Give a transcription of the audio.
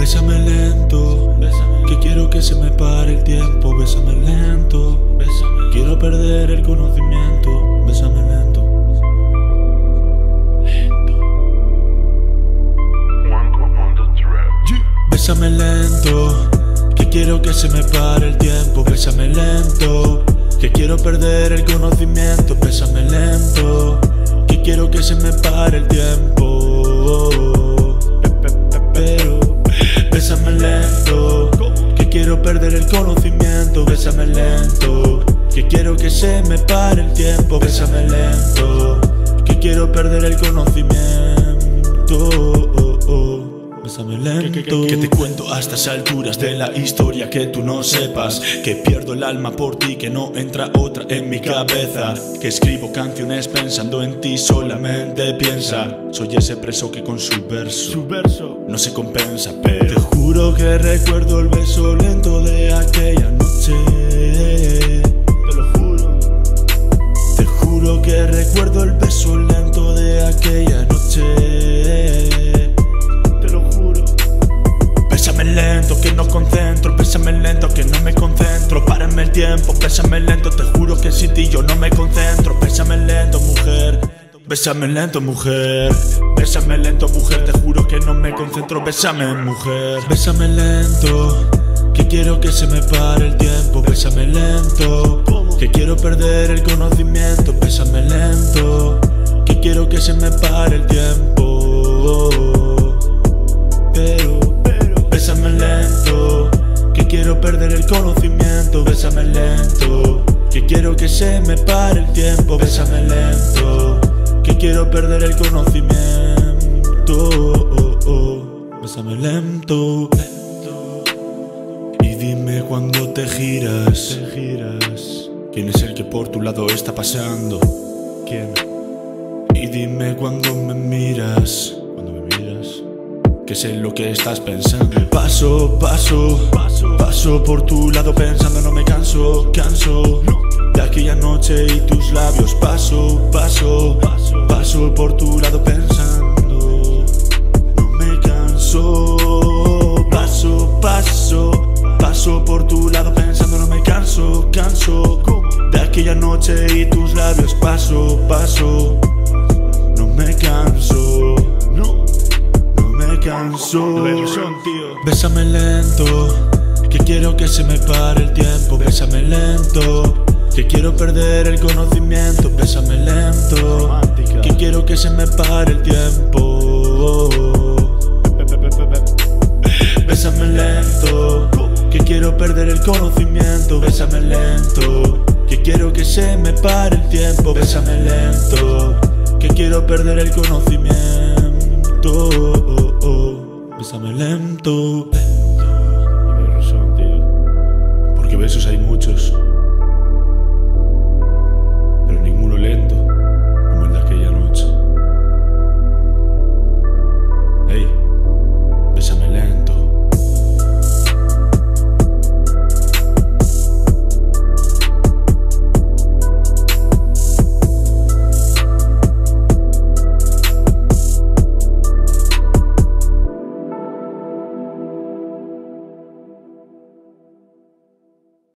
Bésame lento, que quiero que se me pare el tiempo. Bésame lento, quiero perder el conocimiento. Bésame lento. Bésame lento, que quiero que se me pare el tiempo. Bésame lento, que quiero perder el conocimiento. Bésame lento, que quiero que se me pare el tiempo. Pero bésame lento, que quiero perder el conocimiento. Bésame lento, que quiero que se me pare el tiempo. Bésame lento, que quiero perder el conocimiento. Bésame lento. Que te cuento a estas alturas de la historia que tú no sepas. Que pierdo el alma por ti, que no entra otra en mi cabeza. Que escribo canciones pensando en ti, solamente piensa. Soy ese preso que con su verso no se compensa, pero te juro que recuerdo el beso lento de aquella noche. Te lo juro. Te juro que recuerdo el beso lento de aquella noche. Bésame lento, que no concentro. Bésame lento, que no me concentro. Párame el tiempo, bésame lento. Te juro que sin ti yo no me concentro. Bésame lento, mujer. Bésame lento, mujer. Bésame lento, mujer. Te juro que no me concentro. Bésame, mujer. Bésame lento, que quiero que se me pare el tiempo. Bésame lento, que quiero perder el conocimiento. Bésame lento, que quiero que se me pare el tiempo. Pero bésame lento, que quiero perder el conocimiento. Bésame lento, que quiero que se me pare el tiempo. Bésame lento, que quiero perder el conocimiento. Bésame lento. Y dime cuando te giras. ¿Quién es el que por tu lado está pasando? ¿Quién? Y dime cuando me miras. Que sé lo que estás pensando. Paso por tu lado pensando. No me canso de aquella noche y tus labios. Paso por tu lado pensando. No me canso. Paso por tu lado pensando. No me canso de aquella noche y tus labios. Paso, no me canso. Bésame lento, que quiero que se me pare el tiempo. Bésame lento, que quiero perder el conocimiento. Bésame lento, que quiero que se me pare el tiempo. Bésame lento, que quiero perder el conocimiento. Bésame lento, que quiero que se me pare el tiempo. Bésame lento, que quiero perder el conocimiento. Bésame lento. Tienes razón, tío. Porque besos hay muchos.